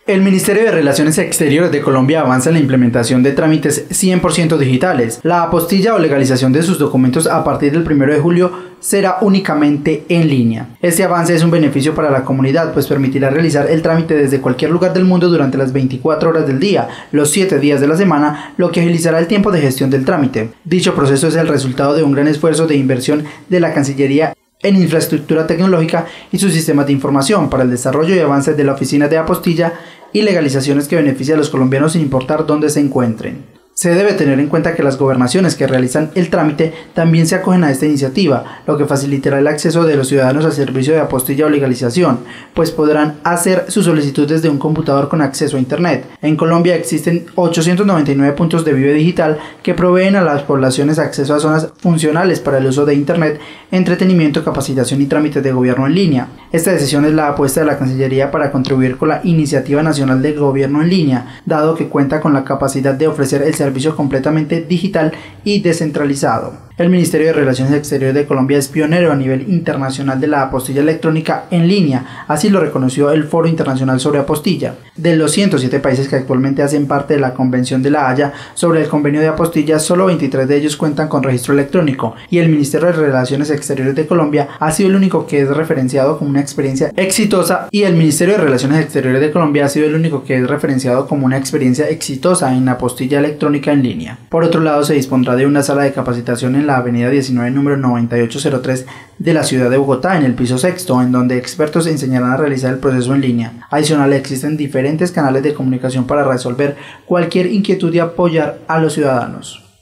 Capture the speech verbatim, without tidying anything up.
El Ministerio de Relaciones Exteriores de Colombia avanza en la implementación de trámites cien por ciento digitales. La apostilla o legalización de sus documentos a partir del primero de julio será únicamente en línea. Este avance es un beneficio para la comunidad, pues permitirá realizar el trámite desde cualquier lugar del mundo durante las veinticuatro horas del día, los siete días de la semana, lo que agilizará el tiempo de gestión del trámite. Dicho proceso es el resultado de un gran esfuerzo de inversión de la Cancillería en infraestructura tecnológica y sus sistemas de información para el desarrollo y avance de la oficina de apostilla y legalizaciones que beneficia a los colombianos sin importar dónde se encuentren. Se debe tener en cuenta que las gobernaciones que realizan el trámite también se acogen a esta iniciativa, lo que facilitará el acceso de los ciudadanos al servicio de apostilla o legalización, pues podrán hacer su solicitud desde un computador con acceso a Internet. En Colombia existen ochocientos noventa y nueve puntos de Vive Digital que proveen a las poblaciones acceso a zonas funcionales para el uso de Internet, entretenimiento, capacitación y trámites de gobierno en línea. Esta decisión es la apuesta de la Cancillería para contribuir con la Iniciativa Nacional de Gobierno en Línea, dado que cuenta con la capacidad de ofrecer el servicio completamente digital y descentralizado. El Ministerio de Relaciones Exteriores de Colombia es pionero a nivel internacional de la apostilla electrónica en línea, así lo reconoció el Foro Internacional sobre Apostilla. De los ciento siete países que actualmente hacen parte de la Convención de la Haya sobre el convenio de apostilla, solo veintitrés de ellos cuentan con registro electrónico, y el Ministerio de Relaciones Exteriores de Colombia ha sido el único que es referenciado como una experiencia exitosa y el Ministerio de Relaciones Exteriores de Colombia ha sido el único que es referenciado como una experiencia exitosa en apostilla electrónica en línea. Por otro lado, se dispondrá de una sala de capacitación en la avenida diecinueve número noventa y ocho cero tres de la ciudad de Bogotá, en el piso sexto, en donde expertos enseñarán a realizar el proceso en línea. Adicional, existen diferentes canales de comunicación para resolver cualquier inquietud y apoyar a los ciudadanos.